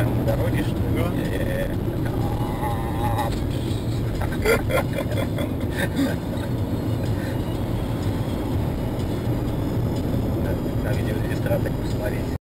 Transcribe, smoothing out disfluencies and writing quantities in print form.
прямо на дороге, что ли? На видеорегистратор посмотреть.